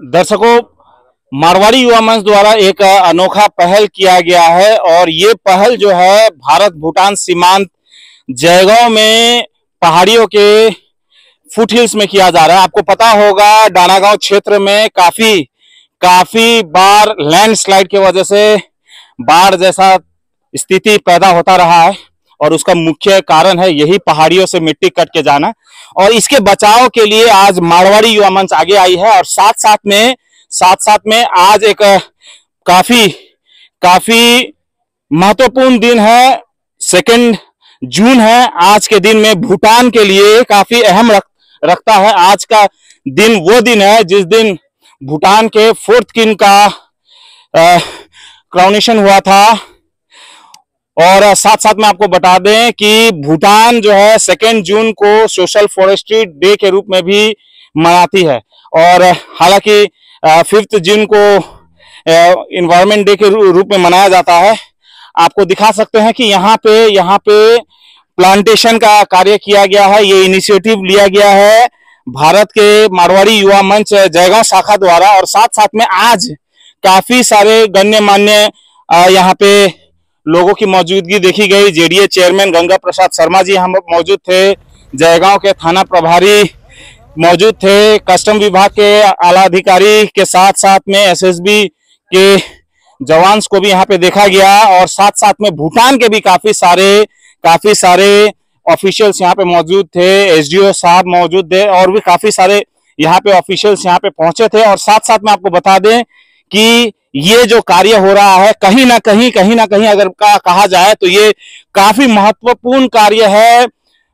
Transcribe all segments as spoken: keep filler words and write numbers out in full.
दर्शकों, मारवाड़ी युवा मंच द्वारा एक अनोखा पहल किया गया है और ये पहल जो है भारत भूटान सीमांत जयगांव में पहाड़ियों के फुट हिल्स में किया जा रहा है। आपको पता होगा डानागांव क्षेत्र में काफी काफी बार लैंडस्लाइड की वजह से बाढ़ जैसा स्थिति पैदा होता रहा है और उसका मुख्य कारण है यही पहाड़ियों से मिट्टी कट के जाना। और इसके बचाव के लिए आज मारवाड़ी युवा मंच आगे आई है और साथ साथ में साथ साथ में आज एक काफी काफी महत्वपूर्ण दिन है, सेकेंड जून है। आज के दिन में भूटान के लिए काफी अहम रख, रखता है। आज का दिन वो दिन है जिस दिन भूटान के फोर्थ किंग का क्राउनेशन हुआ था। और साथ साथ में आपको बता दें कि भूटान जो है सेकेंड जून को सोशल फॉरेस्ट्री डे के रूप में भी मनाती है और हालांकि फिफ्थ जून को इन्वायरमेंट डे के रूप में मनाया जाता है। आपको दिखा सकते हैं कि यहाँ पे यहाँ पे प्लांटेशन का कार्य किया गया है। ये इनिशिएटिव लिया गया है भारत के मारवाड़ी युवा मंच जयगांव शाखा द्वारा और साथ साथ में आज काफी सारे गण्यमान्य यहाँ पे लोगों की मौजूदगी देखी गई। जेडीए चेयरमैन गंगा प्रसाद शर्मा जी हम मौजूद थे, जयगांव के थाना प्रभारी मौजूद थे, कस्टम विभाग के आला अधिकारी के साथ साथ में एसएसबी के जवान को भी यहाँ पे देखा गया और साथ साथ में भूटान के भी काफी सारे काफी सारे ऑफिशियल्स यहाँ पे मौजूद थे, एसडीओ साहब मौजूद थे और भी काफी सारे यहाँ पे ऑफिशियल्स यहाँ पे पहुंचे थे। और साथ साथ में आपको बता दें कि ये जो कार्य हो रहा है कहीं ना कहीं कहीं ना कहीं अगर का कहा जाए तो ये काफी महत्वपूर्ण कार्य है।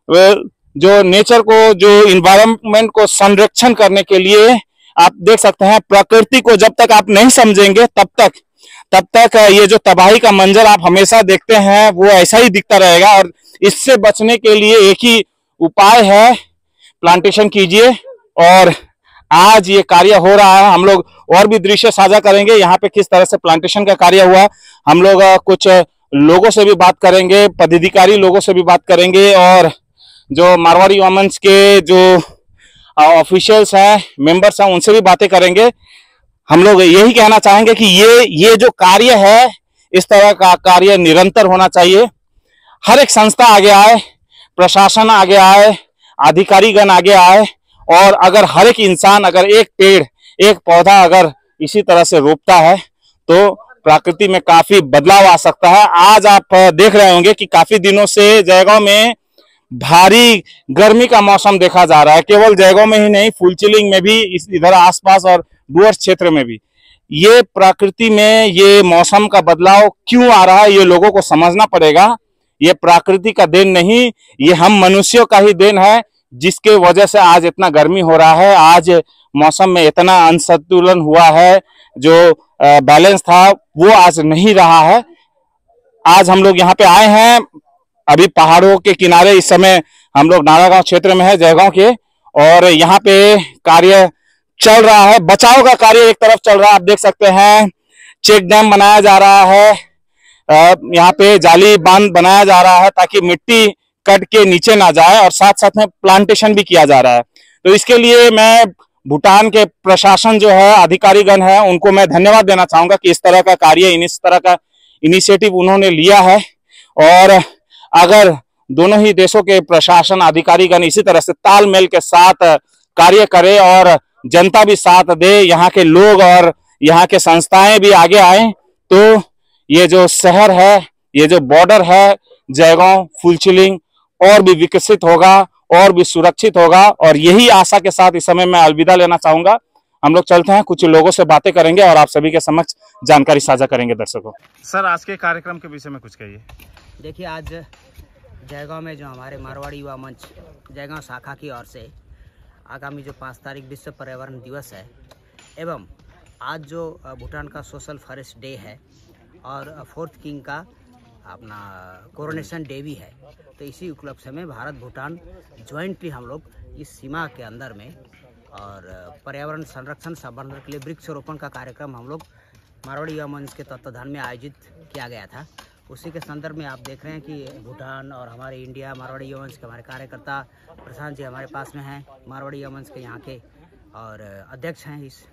जो नेचर को, जो इन्वायरमेंट को संरक्षण करने के लिए आप देख सकते हैं, प्रकृति को जब तक आप नहीं समझेंगे तब तक तब तक ये जो तबाही का मंजर आप हमेशा देखते हैं वो ऐसा ही दिखता रहेगा। और इससे बचने के लिए एक ही उपाय है, प्लांटेशन कीजिए। और आज ये कार्य हो रहा है, हम लोग और भी दृश्य साझा करेंगे यहाँ पे किस तरह से प्लांटेशन का कार्य हुआ। हम लोग कुछ लोगों से भी बात करेंगे, पदाधिकारी लोगों से भी बात करेंगे और जो मारवाड़ी युवा मंच के जो ऑफिशियल्स हैं, मेंबर्स हैं, उनसे भी बातें करेंगे। हम लोग यही कहना चाहेंगे कि ये ये जो कार्य है इस तरह का कार्य निरंतर होना चाहिए। हर एक संस्था आगे आए, प्रशासन आगे आए, अधिकारीगण आगे आए और अगर हर एक इंसान अगर एक पेड़ एक पौधा अगर इसी तरह से रोपता है तो प्रकृति में काफी बदलाव आ सकता है। आज आप देख रहे होंगे कि काफी दिनों से जयगांव में भारी गर्मी का मौसम देखा जा रहा है। केवल जयगांव में ही नहीं, फुलचिलिंग में भी, इस इधर आसपास और डुअर्स क्षेत्र में भी ये प्रकृति में ये मौसम का बदलाव क्यों आ रहा है ये लोगों को समझना पड़ेगा। ये प्रकृति का देन नहीं, ये हम मनुष्यों का ही देन है जिसके वजह से आज इतना गर्मी हो रहा है। आज मौसम में इतना असंतुलन हुआ है, जो बैलेंस था वो आज नहीं रहा है। आज हम लोग यहाँ पे आए हैं, अभी पहाड़ों के किनारे इस समय हम लोग नारागांव क्षेत्र में है जयगांव के, और यहाँ पे कार्य चल रहा है, बचाव का कार्य एक तरफ चल रहा है। आप देख सकते हैं चेक डैम बनाया जा रहा है, यहाँ पे जाली बांध बनाया जा रहा है ताकि मिट्टी कट के नीचे ना जाए और साथ साथ में प्लांटेशन भी किया जा रहा है। तो इसके लिए मैं भूटान के प्रशासन जो है, अधिकारीगण है, उनको मैं धन्यवाद देना चाहूंगा कि इस तरह का कार्य, इस तरह का इनिशिएटिव उन्होंने लिया है। और अगर दोनों ही देशों के प्रशासन अधिकारीगण इसी तरह से तालमेल के साथ कार्य करे और जनता भी साथ दे, यहाँ के लोग और यहाँ के संस्थाएं भी आगे आए, तो ये जो शहर है, ये जो बॉर्डर है जयगांव फुलचिलिंग और भी विकसित होगा और भी सुरक्षित होगा। और यही आशा के साथ इस समय मैं अलविदा लेना चाहूंगा। हम लोग चलते हैं, कुछ लोगों से बातें करेंगे और आप सभी के समक्ष जानकारी साझा करेंगे। दर्शकों, सर आज के कार्यक्रम के विषय में कुछ कहिए। देखिए, आज जयगांव में जो हमारे मारवाड़ी युवा मंच जयगांव शाखा की ओर से आगामी जो पाँच तारीख विश्व पर्यावरण दिवस है एवं आज जो भूटान का सोशल फॉरेस्ट डे है और फोर्थ किंग का अपना कोरोनेशन डे भी है, तो इसी उपलक्ष्य में भारत भूटान ज्वाइंटली हम लोग इस सीमा के अंदर में और पर्यावरण संरक्षण संवर्धन के लिए वृक्षारोपण का कार्यक्रम हम लोग मारवाड़ी युवा मंच के तत्वाधान में आयोजित किया गया था। उसी के संदर्भ में आप देख रहे हैं कि भूटान और हमारे इंडिया मारवाड़ी युवा मंच के हमारे कार्यकर्ता प्रशांत जी हमारे पास में हैं, मारवाड़ी युवा मंच के यहाँ के और अध्यक्ष हैं इस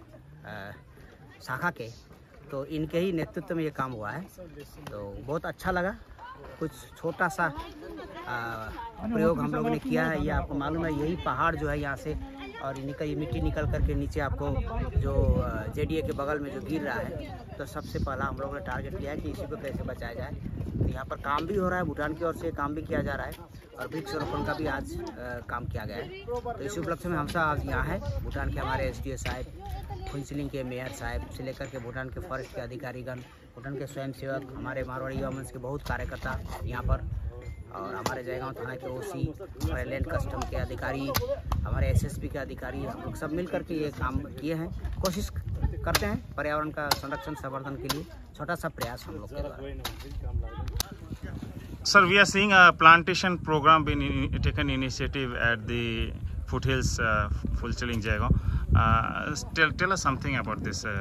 शाखा के, तो इनके ही नेतृत्व में ये काम हुआ है। तो बहुत अच्छा लगा। कुछ छोटा सा आ, प्रयोग हम लोगों ने किया है। ये आपको मालूम है, यही पहाड़ जो है यहाँ से, और इनका ये मिट्टी निकल करके नीचे आपको जो जेडीए के बगल में जो गिर रहा है, तो सबसे पहला हम लोगों ने टारगेट लिया है कि इसी को कैसे बचाया जाए। तो यहाँ पर काम भी हो रहा है, भूटान की ओर से काम भी किया जा रहा है, और वृक्षारोपण का भी आज आ, काम किया गया है। तो इसी उपलक्ष्य में हम सब आज यहाँ हैं। भूटान के हमारे एस डी ओ साहब, फुनसिलिंग के मेयर साहब से लेकर के भूटान के फॉरेस्ट के अधिकारीगण, भूटान के स्वयंसेवक, हमारे मारवाड़ी युवा मंच के बहुत कार्यकर्ता यहाँ पर, और हमारे जयगांव थाना के ओसी, हमारे लैंड कस्टम के अधिकारी, हमारे एसएसपी के अधिकारी, हम लोग सब मिल करके ये काम किए हैं। कोशिश करते हैं पर्यावरण का संरक्षण संवर्धन के लिए, छोटा सा प्रयास हम लोग के द्वारा। Sir, we are seeing a plantation program being taken initiative at the foothills, uh, Fulchiling Jaigaon. Uh, tell, tell us something about this. Uh,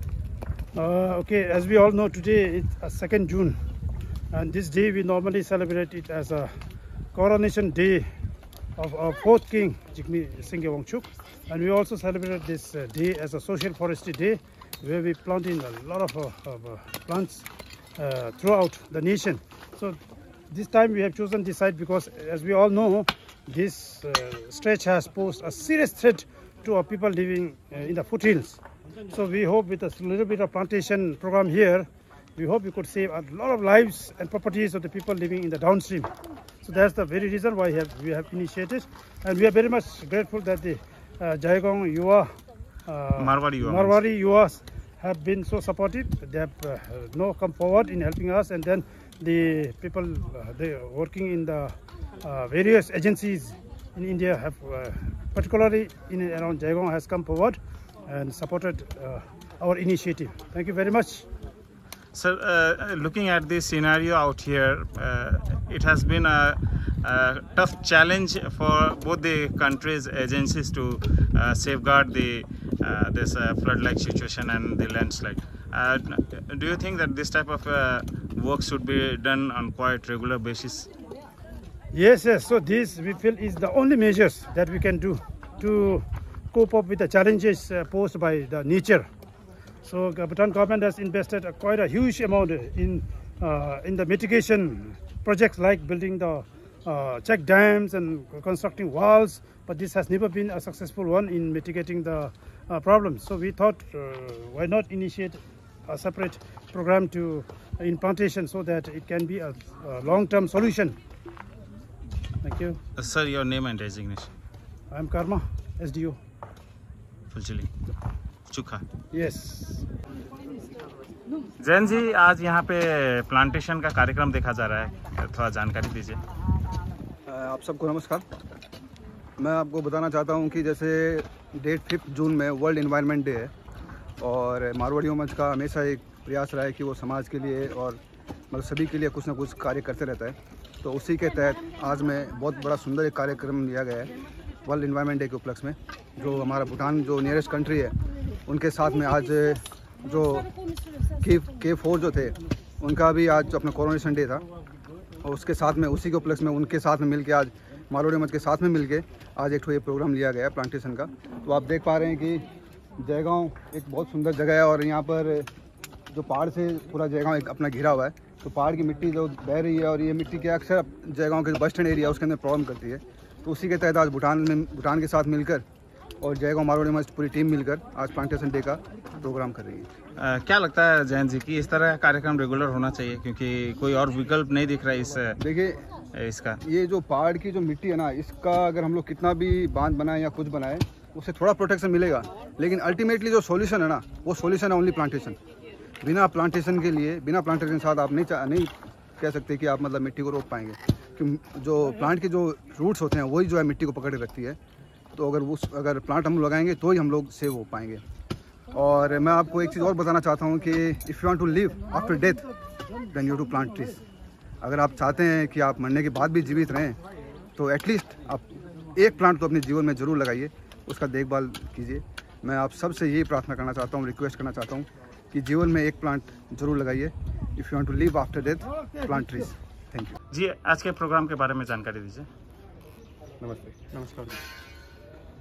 uh, okay, as we all know, today it's uh, second June, and this day we normally celebrate it as a coronation day of our fourth king, Jigme Singye Wangchuk, and we also celebrate this uh, day as a social forestry day, where we plant in a lot of, uh, of uh, plants uh, throughout the nation. So this time we have chosen this site because, as we all know, this uh, stretch has posed a serious threat to our people living uh, in the foothills. So we hope with a little bit of plantation program here, we hope we could save a lot of lives and properties of the people living in the downstream. So that's the very reason why we have, we have initiated, and we are very much grateful that the uh, Jaigaon Yuva, uh, Marwari Yuva Marwari Yuvas have been so supportive. They have uh, no come forward in helping us, and then the people uh, they are working in the uh, various agencies in India have uh, particularly in and around Jaigaon has come forward and supported uh, our initiative. Thank you very much. Sir, uh, looking at this scenario out here, uh, it has been a, a tough challenge for both the country's agencies to uh, safeguard the uh, this uh, flood-like situation and the landslide. Uh, do you think that this type of uh, work should be done on quite regular basis? Yes, yes. So this we feel is the only measures that we can do to cope up with the challenges uh, posed by the nature. So the Bhutan government has invested a quite a huge amount in uh, in the mitigation projects like building the uh, check dams and constructing walls, but this has never been a successful one in mitigating the uh, problems. So we thought, uh, why not initiate a separate program to uh, in plantation so that it can be a, a long-term solution. Thank you. Uh, sir, your name and designation? I am Karma, S D O. Fulchiling. चुखा। Yes. Jain ji, आज यहाँ पे plantation का कार्यक्रम देखा जा रहा है, थोड़ा जानकारी दीजिए। आप सबको नमस्कार। मैं आपको बताना चाहता हूँ कि जैसे डेट फिफ्थ जून में वर्ल्ड एनवायरनमेंट डे है, और मारवाड़ी युवा मंच का हमेशा एक प्रयास रहा है कि वो समाज के लिए और मतलब सभी के लिए कुछ ना कुछ कार्य करते रहता है। तो उसी के तहत आज में बहुत बड़ा सुंदर एक कार्यक्रम लिया गया है वर्ल्ड एनवायरनमेंट डे के उपलक्ष्य में। जो हमारा भूटान जो नियरेस्ट कंट्री है, उनके साथ में आज जो के के फोर जो थे, उनका भी आज अपना कोरोनेशन डे था, और उसके साथ में उसी के उपलक्ष्य में उनके साथ में मिलके आज मारवाड़ी मंच के साथ में मिलके आज एक ठो ये प्रोग्राम लिया गया है प्लांटेशन का। तो आप देख पा रहे हैं कि जयगांव एक बहुत सुंदर जगह है, और यहाँ पर जो पहाड़ से पूरा जयगांव एक अपना घिरा हुआ है। तो पहाड़ की मिट्टी जो बह रही है, और ये मिट्टी क्या अक्सर जयगांव के बस स्टैंड एरिया उसके अंदर प्रॉब्लम करती है। तो उसी के तहत आज भूटान में भूटान के साथ मिलकर और जयगांव मारवाड़ी मंच पूरी टीम मिलकर आज प्लांटेशन डे का प्रोग्राम कर रही है। आ, क्या लगता है जैन जी कि इस तरह का कार्यक्रम रेगुलर होना चाहिए, क्योंकि कोई और विकल्प नहीं दिख रहा है इस देखिए इसका? ये जो पहाड़ की जो मिट्टी है ना, इसका अगर हम लोग कितना भी बांध बनाए या कुछ बनाए, उससे थोड़ा प्रोटेक्शन मिलेगा, लेकिन अल्टीमेटली जो सॉल्यूशन है ना, वो सॉल्यूशन है ओनली प्लांटेशन। बिना प्लांटेशन के लिए बिना प्लांटेशन के साथ आप नहीं नहीं कह सकते कि आप मतलब मिट्टी को रोक पाएंगे, क्योंकि जो प्लांट के जो रूट्स होते हैं वही जो है मिट्टी को पकड़ के रखती है। तो अगर वो अगर प्लांट हम लगाएंगे तो ही हम लोग सेव हो पाएंगे। और मैं आपको एक चीज़ और बताना चाहता हूँ कि if you want to live after death then you to plant trees. अगर आप चाहते हैं कि आप मरने के बाद भी जीवित रहें, तो एटलीस्ट आप एक प्लांट तो अपने जीवन में ज़रूर लगाइए, उसका देखभाल कीजिए। मैं आप सबसे यही प्रार्थना करना चाहता हूँ, रिक्वेस्ट करना चाहता हूँ कि जीवन में एक प्लांट जरूर लगाइए। If you want to live after death plant trees. Thank you ji, आज के प्रोग्राम के बारे में जानकारी दीजिए। नमस्ते। नमस्कार।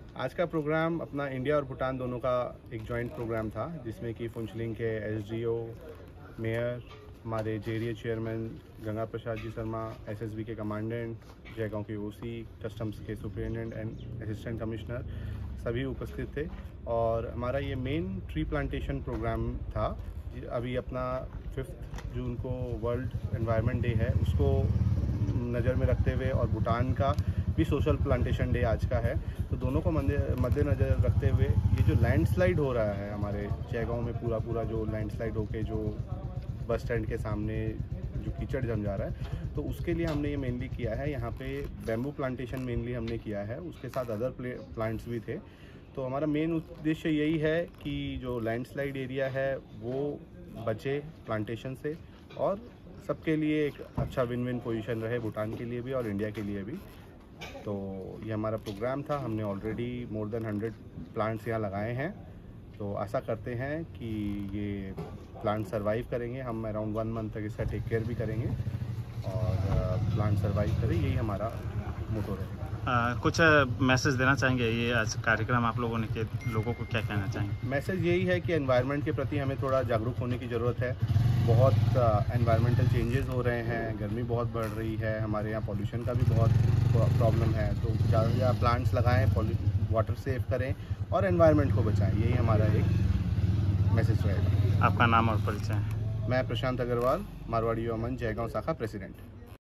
आज का प्रोग्राम अपना इंडिया और भूटान दोनों का एक जॉइंट प्रोग्राम था, जिसमें कि फुंचलिंग के एसडीओ, मेयर, हमारे जेरिया चेयरमैन गंगा प्रसाद जी शर्मा, एसएसबी के कमांडेंट, जयगांव के ओसी, कस्टम्स के सुपरिटेंडेंट एंड असिस्टेंट कमिश्नर सभी उपस्थित थे। और हमारा ये मेन ट्री प्लांटेशन प्रोग्राम था। अभी अपना फिफ्थ जून को वर्ल्ड एनवायरनमेंट डे है, उसको नज़र में रखते हुए और भूटान का भी सोशल प्लांटेशन डे आज का है, तो दोनों को मद्देनज़र रखते हुए ये जो लैंडस्लाइड हो रहा है हमारे जयगांव में, पूरा पूरा जो लैंडस्लाइड होके जो बस स्टैंड के सामने जो कीचड़ जम जा रहा है, तो उसके लिए हमने ये मेनली किया है। यहाँ पे बैम्बू प्लांटेशन मेनली हमने किया है, उसके साथ अदर प्लांट्स भी थे। तो हमारा मेन उद्देश्य यही है कि जो लैंडस्लाइड एरिया है वो बचे प्लांटेशन से और सबके लिए एक अच्छा विन विन पोजीशन रहे, भूटान के लिए भी और इंडिया के लिए भी। तो ये हमारा प्रोग्राम था। हमने already more than hundred plants यहाँ लगाए हैं, तो आशा करते हैं कि ये प्लांट सरवाइव करेंगे। हम अराउंड वन मंथ तक इसका टेक केयर भी करेंगे और प्लांट सरवाइव करें, यही हमारा मोटो रहेगा। कुछ मैसेज देना चाहेंगे ये आज कार्यक्रम आप लोगों ने के लोगों को क्या कहना चाहेंगे? मैसेज यही है कि एनवायरनमेंट के प्रति हमें थोड़ा जागरूक होने की ज़रूरत है। बहुत एनवायरमेंटल चेंजेस हो रहे हैं, गर्मी बहुत बढ़ रही है, हमारे यहाँ पॉल्यूशन का भी बहुत प्रॉब्लम है। तो ज़्यादा से ज़्यादा प्लांट्स लगाएं, वाटर सेव करें और एनवायरनमेंट को बचाएं, यही हमारा एक मैसेज रहेगा। आपका नाम और परिचय? मैं प्रशांत अग्रवाल, मारवाड़ी युवा मंच जयगांव शाखा प्रेसिडेंट।